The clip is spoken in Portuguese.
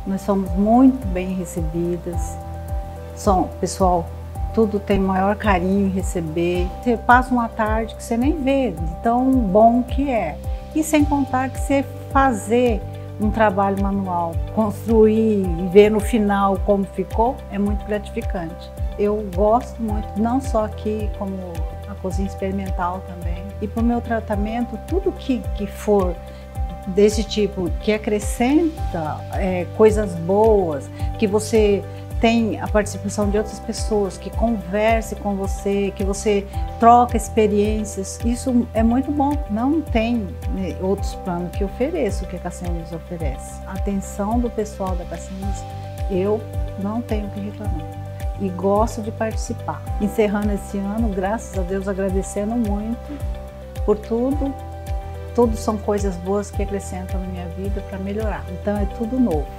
nós somos muito bem recebidas, pessoal, tudo tem maior carinho em receber. Você passa uma tarde que você nem vê de tão bom que é. E sem contar que você fazer um trabalho manual, construir e ver no final como ficou, é muito gratificante. Eu gosto muito, não só aqui, como a cozinha experimental também. E para o meu tratamento, tudo que for desse tipo, que acrescenta coisas boas, que você tem a participação de outras pessoas, que converse com você, que você troca experiências, isso é muito bom. Não tem outros planos que ofereço, que a Cassianes oferece. A atenção do pessoal da Cassianes, eu não tenho que reclamar. E gosto de participar. Encerrando esse ano, graças a Deus, agradecendo muito por tudo. Tudo são coisas boas que acrescentam na minha vida para melhorar. Então é tudo novo.